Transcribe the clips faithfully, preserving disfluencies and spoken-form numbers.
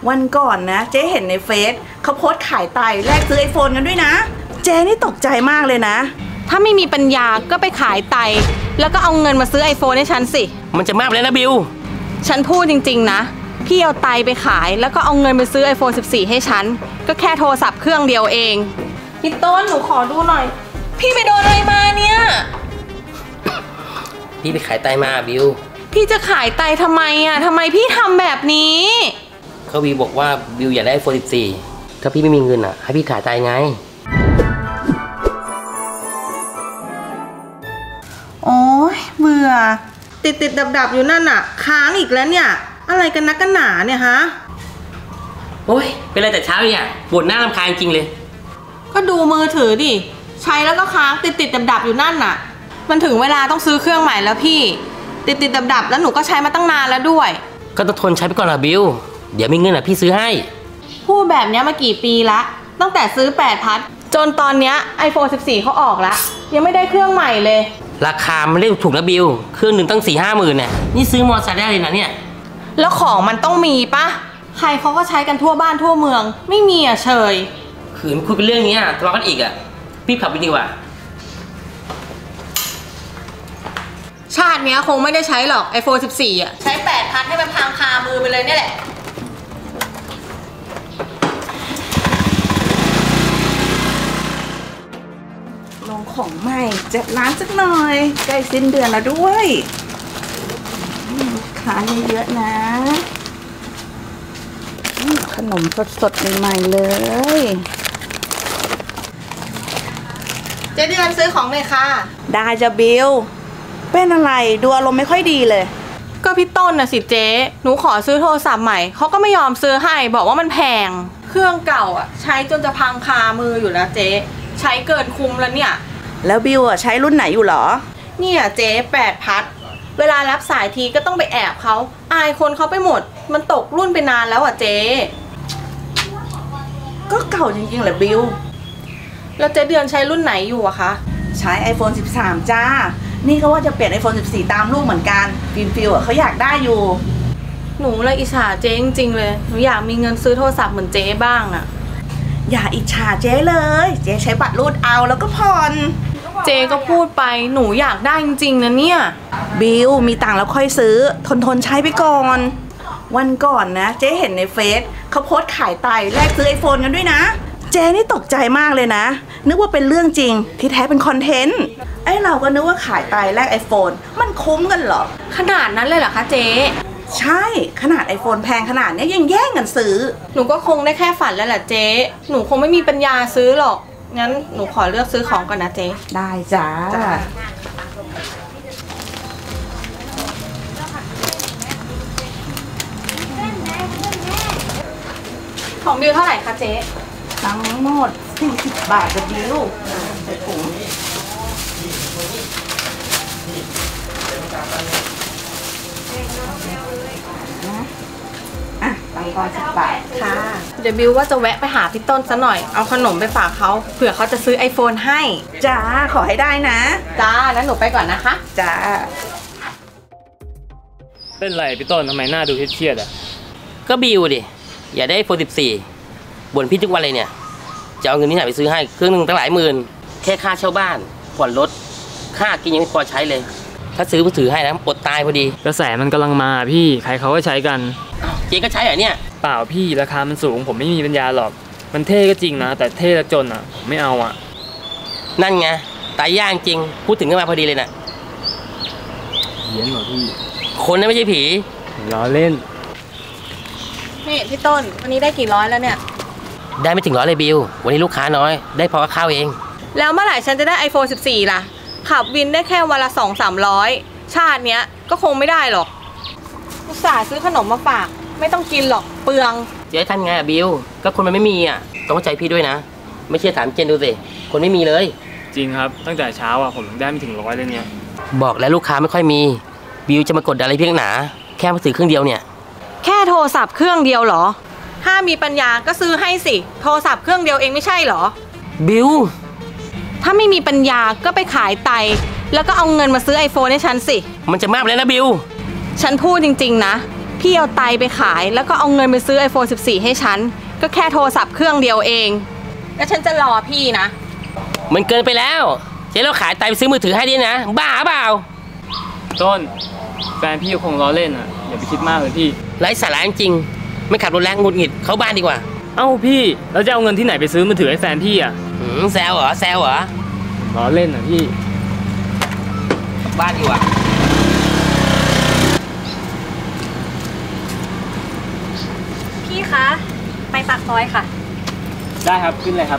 วันก่อนนะเจ๊เห็นในเฟซเขาโพสต์ขายไตแลกซื้อไอโฟนกันด้วยนะเจ๊นี่ตกใจมากเลยนะถ้าไม่มีปัญญาก็ไปขายไตแล้วก็เอาเงินมาซื้อไอโฟนให้ฉันสิมันจะมากเลยนะบิวฉันพูดจริงๆนะพี่เอาไตไปขายแล้วก็เอาเงินไปซื้อไอโฟนสิบสี่ให้ฉันก็แค่โทรศัพท์เครื่องเดียวเองพี่ต้นหนูขอดูหน่อยพี่ไปโดนอะไรมาเนี่ยพี่ไปขายไตมาบิวพี่จะขายไตทำไมอ่ะทำไมพี่ทำแบบนี้เขาบิวบอกว่าบิวอยากได้ไอโฟนสิบสี่ถ้าพี่ไม่มีเงินอ่ะให้พี่ขายไตไงโอ้ยเบื่อติดติดดับดับอยู่นั่นอ่ะค้างอีกแล้วเนี่ยอะไรกันนักกันหนาเนี่ยฮะโอ้ยเป็นอะไรแต่เช้าเนี่ยบ่นหน้ารำคาญจริงเลยก็ดูมือถือดิใช้แล้วก็ค้างติดติดดับดับอยู่นั่นน่ะมันถึงเวลาต้องซื้อเครื่องใหม่แล้วพี่ติดติดดับดับแล้วหนูก็ใช้มาตั้งนานแล้วด้วยก็ต้องทนใช้ไปก่อนละบิวเดี๋ยวมีเงินอ่ะพี่ซื้อให้พูดแบบนี้มากี่ปีละตั้งแต่ซื้อแปดพัดจนตอนเนี้ย ไอโฟนสิบสี่เขาออกแล้วยังไม่ได้เครื่องใหม่เลยราคามันเรียกถูกนะบิวเครื่องหนึ่งตั้งสี่ห้าหมื่นเนี่ยนี่ซื้อมอเตอร์ไซค์ได้เลยนะเนี่ยแล้วของมันต้องมีปะใครเขาก็ใช้กันทั่วบ้านทั่วเมืองไม่มีอ่ะเฉยขืนคุยเป็นเรื่องนี้ทะเลาะกันอีกอ่ะพี่ขับไปดีกว่าชาติเนี้ยคงไม่ได้ใช้หรอก ไอโฟนสิบสี่ อ่ะใช้แปดพันให้มันพังคามือไปเลยนี่แหละลงของใหม่จัดร้านสักหน่อยใกล้สิ้นเดือนแล้วด้วยขายเยอะๆนะขนมสดๆใหม่ๆเลยเจ๊เดือนซื้อของเลยค่ะได้จ้ะบิวเป็นอะไรดูอารมณ์ไม่ค่อยดีเลยก็พี่ต้นน่ะสิเจ๊หนูขอซื้อโทรศัพท์ใหม่เขาก็ไม่ยอมซื้อให้บอกว่ามันแพงเครื่องเก่าอ่ะใช้จนจะพังคามืออยู่แล้วเจ๊ใช้เกินคุ้มแล้วเนี่ยแล้วบิวอ่ะใช้รุ่นไหนอยู่หรอเนี่ยเจ๊แปดพัดเวลารับสายทีก็ต้องไปแอบเขาอายคนเขาไปหมดมันตกรุ่นไปนานแล้วอ่ะเจ๊ก็เก่าจริงๆแหละบิวแล้วเจ๊เดือนใช้รุ่นไหนอยู่อะคะใช้ ไอโฟนสิบสาม จ้านี่เขาว่าจะเปลี่ยน ไอโฟนสิบสี่ ตามลูกเหมือนกันฟิลฟิลอ่ะเขาอยากได้อยู่หนูเลยอิจฉาเจ๊จริงๆเลยหนูอยากมีเงินซื้อโทรศัพท์เหมือนเจ๊บ้างอะอย่าอิจฉาเจ๊เลยเจ๊ใช้บัตรรูดเอาแล้วก็ผ่อนเจ๊ก็พูดไปหนูอยากได้จริงๆนะเนี่ยบิวมีตังค์แล้วค่อยซื้อทนทนใช้ไปก่อนวันก่อนนะเจ๊เห็นในเฟซเขาโพสต์ขายไตแลกซื้อไอโฟนกันด้วยนะเจ๊นี่ตกใจมากเลยนะนึกว่าเป็นเรื่องจริงที่แท้เป็นคอนเทนต์ไอเราก็นึกว่าขายไตแลกไอโฟนมันคุ้มกันเหรอขนาดนั้นเลยเหรอคะเจ๊ใช่ขนาด ไอโฟน แพงขนาดนี้ยังแย่งกันซื้อหนูก็คงได้แค่ฝันแล้วแหละเจ๊หนูคงไม่มีปัญญาซื้อหรอกงั้นหนูขอเลือกซื้อของก่อนนะเจ๊ได้จ้าของบิวเท่าไหร่คะเจ๊ทั้งหมดสี่สิบบาทจะบิวใส่ถุงอ่ะตังค์ก่อนสิบบาทค่ะเดี๋ยวบิวว่าจะแวะไปหาพี่ต้นซะหน่อยเอาขนมไปฝากเขาเผื่อเขาจะซื้อไอโฟนให้จ้าขอให้ได้นะจ้าแล้วหนูไปก่อนนะคะจ้าเป็นไรพี่ต้นทำไมหน้าดูเครียดอ่ะก็บิวดิอย่าได้ไอโฟนสิบสี่บ่นพี่ทุกวันเลยเนี่ยจะเอาเงินที่ไหนไปซื้อให้เครื่องนึงตั้งหลายหมื่นแค่ค่าเช่าบ้านผ่อนรถค่ากินยังไม่พอใช้เลยถ้าซื้อมือถือให้นะอดตายพอดีกระแสมันกำลังมาพี่ใครเขาก็ใช้กันเจ๊ก็ใช้เหรอเนี่ยเปล่าพี่ราคามันสูงผมไม่มีปัญญาหรอกมันเท่ก็จริงนะแต่เท่และจนอ่ะผมไม่เอาอ่ะนั่นไงตายย่างจริงพูดถึงก็มาพอดีเลยน่ะเหี้ยนเหรอพี่คนนั้นไม่ใช่ผีล้อเล่นนี่พี่ต้นวันนี้ได้กี่ร้อยแล้วเนี่ยได้ไม่ถึงร้อยเลยบิววันนี้ลูกค้าน้อยได้พอข้าวเองแล้วเมื่อไหร่ฉันจะได้ ไอโฟนสิบสี่ ล่ะขับวินได้แค่วันละสองสามร้อยชาติเนี้ยก็คงไม่ได้หรอกอุตส่าห์ซื้อขนมมาฝากไม่ต้องกินหรอกเปลืองเจ๊ท่านไงอะบิวก็คนมันไม่มีอ่ะต้องเข้าใจพี่ด้วยนะไม่เชื่อถามเจนดูสิคนไม่มีเลยจริงครับตั้งแต่เช้าอ่ะผมได้ไม่ถึงร้อยเลยเนี่ยบอกแล้วลูกค้าไม่ค่อยมีบิวจะมากดอะไรเพียงหนาแค่มือถือเครื่องเดียวเนี่ยแค่โทรศัพท์เครื่องเดียวเหรอถ้ามีปัญญาก็ซื้อให้สิโทรศัพท์เครื่องเดียวเองไม่ใช่เหรอบิวถ้าไม่มีปัญญาก็ไปขายไตแล้วก็เอาเงินมาซื้อไอโฟนให้ฉันสิมันจะมากเลยนะบิวฉันพูดจริงๆนะพพี่เอาไตไปขายแล้วก็เอาเงินไปซื้อ ไอโฟนสิบสี่ ให้ฉันก็แค่โทรศัพท์เครื่องเดียวเองแล้วฉันจะรอพี่นะมันเกินไปแล้วเจ๊เราขายไตไปซื้อมือถือให้ดินะบ้าเปล่าต้นแฟนพี่คงล้อเล่นอ่ะอย่าไปคิดมากเลยพี่ไร้สาระจริงไม่ขับรถแรงงุดหงิดเข้าบ้านดีกว่าเอ้าพี่แล้วจะเอาเงินที่ไหนไปซื้อมือถือให้แฟนพี่อ่ะหืมแซวเหรอแซวเหรอล้อเล่นอ่ะพี่บ้านดีกว่าพี่คะไปปากซอยค่ะได้ครับขึ้นเลยครับ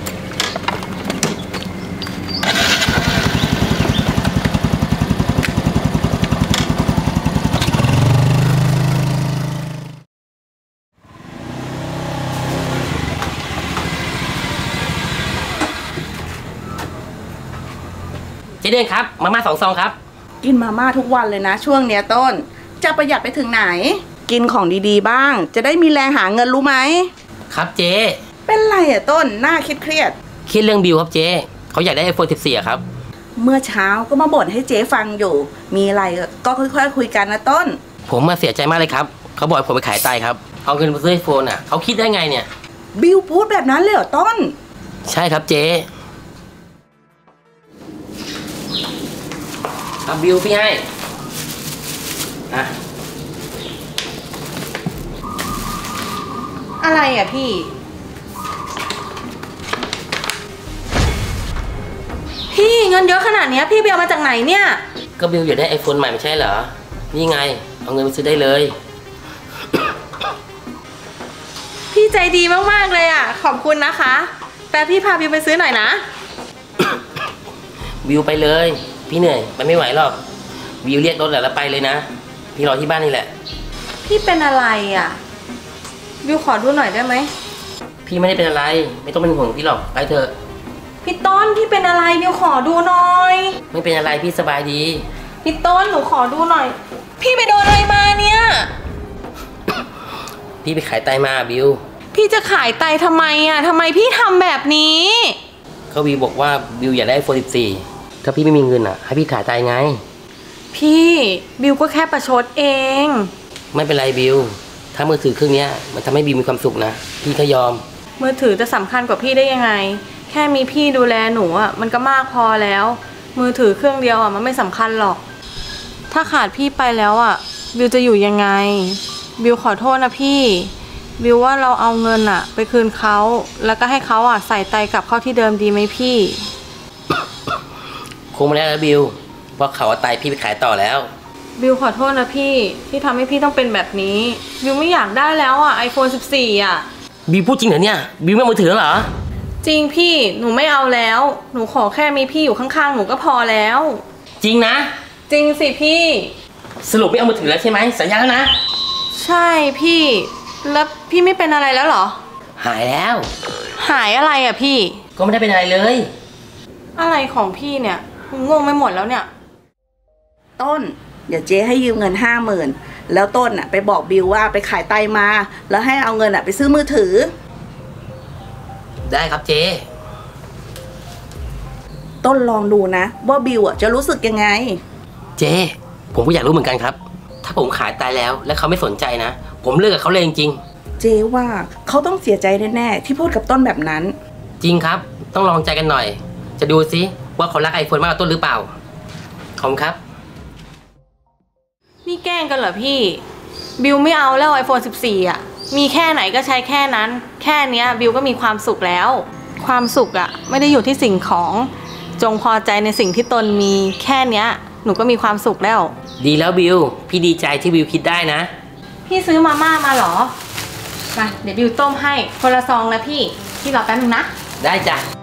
เจ๊เดือนครับมาม่าสองซองครับกินมาม่าทุกวันเลยนะช่วงเนี้ยต้นจะประหยัดไปถึงไหนกินของดีๆบ้างจะได้มีแรงหาเงินรู้ไหมครับเจ๊เป็นไรอะต้นหน้าเครียดๆคิดเรื่องบิวครับเจ๊เขาอยากได้ ไอโฟนสิบสี่ อะครับเมื่อเช้าก็มาบ่นให้เจ๊ฟังอยู่มีอะไรก็ค่อยๆคุยกันนะต้นผมมาเสียใจมากเลยครับเขาบอกผมไปขายไตครับเอาเงินไปซื้อไอโฟนอะเขาคิดได้ไงเนี่ยบิวพูดแบบนั้นเลยเหรอต้นใช่ครับเจ๊เอาบิวพี่ให้อะอะไรอ่ะพี่พี่เงินเยอะขนาดนี้พี่เบียมาจากไหนเนี่ยก็บิวอยากได้ไอโฟนใหม่ไม่ใช่เหรอนี่ไงเอาเงินไปซื้อได้เลยพี่ใจดีมากๆเลยอ่ะขอบคุณนะคะแต่พี่พาบิวไปซื้อหน่อยนะบิวไปเลยพี่เหนื่อยไปไม่ไหวหรอกบิวเรียกรถแล้วไปเลยนะพี่รอที่บ้านนี่แหละพี่เป็นอะไรอ่ะบิวขอดูหน่อยได้ไหมพี่ไม่ได้เป็นอะไรไม่ต้องเป็นห่วงพี่หรอกไปเถอะพี่ต้นพี่เป็นอะไรบิวขอดูหน่อยไม่เป็นอะไรพี่สบายดีพี่ต้นหนูขอดูหน่อยพี่ไปโดนอะไรมาเนี่ยพี่ไปขายไตมาบิวพี่จะขายไตทำไมอ่ะทำไมพี่ทำแบบนี้เขาบิวบอกว่าบิวอยากได้ไอโฟนสิบสี่ถ้าพี่ไม่มีเงินอ่ะให้พี่ขายไตไงพี่บิวก็แค่ประชดเองไม่เป็นไรบิวถ้ามือถือเครื่องนี้มันทำให้บิวมีความสุขนะพี่ก็ยอมมือถือจะสำคัญกว่าพี่ได้ยังไงแค่มีพี่ดูแลหนูอ่ะมันก็มากพอแล้วมือถือเครื่องเดียวอ่ะมันไม่สำคัญหรอกถ้าขาดพี่ไปแล้วอ่ะบิวจะอยู่ยังไงบิวขอโทษนะพี่บิวว่าเราเอาเงินอ่ะไปคืนเขาแล้วก็ให้เขาอ่ะใส่ไตกลับเข้าที่เดิมดีไหมพี่คงไม่ได้แล้วบิวเพราะเขาเอาไตพี่ไปขายต่อแล้วบิวขอโทษนะพี่ที่ทำให้พี่ต้องเป็นแบบนี้บิวไม่อยากได้แล้วอ่ะ ไอโฟนสิบสี่ อ่ะบิวพูดจริงเหรอเนี่ยบิวไม่เอามือถือเหรอจริงพี่หนูไม่เอาแล้วหนูขอแค่มีพี่อยู่ข้างๆหนูก็พอแล้วจริงนะจริงสิพี่สรุปไม่เอามือถือแล้วใช่ไหมสัญญาแล้วนะใช่พี่แล้วพี่ไม่เป็นอะไรแล้วเหรอหายแล้วหายอะไรอ่ะพี่ก็ไม่ได้เป็นอะไรเลยอะไรของพี่เนี่ยงงไม่หมดแล้วเนี่ยต้นเดี๋ยวเจ๊ให้ยืมเงินห้าหมื่นแล้วต้นอ่ะไปบอกบิวว่าไปขายไตมาแล้วให้เอาเงินอ่ะไปซื้อมือถือได้ครับเจ๊ต้นลองดูนะว่าบิวอ่ะจะรู้สึกยังไงเจ๊ผมก็อยากรู้เหมือนกันครับถ้าผมขายไตแล้วแล้วเขาไม่สนใจนะผมเลิกกับเขาเลยจริงๆเจ๊ว่าเขาต้องเสียใจแน่ๆที่พูดกับต้นแบบนั้นจริงครับต้องลองใจกันหน่อยจะดูซิว่าเขารักไอโฟนมากกว่าต้นหรือเปล่าขอบคุณครับนี่แกล้งกันเหรอพี่บิวไม่เอาแล้ว ไอโฟนสิบสี่ อ่ะมีแค่ไหนก็ใช้แค่นั้นแค่เนี้ยบิวก็มีความสุขแล้วความสุขอ่ะไม่ได้อยู่ที่สิ่งของจงพอใจในสิ่งที่ตนมีแค่เนี้ยหนูก็มีความสุขแล้วดีแล้วบิวพี่ดีใจที่บิวคิดได้นะพี่ซื้อมาม่ามาเหรอมาเดี๋ยวบิวต้มให้คนละซองนะพี่พี่รอแป๊บนึงนะได้จ้ะ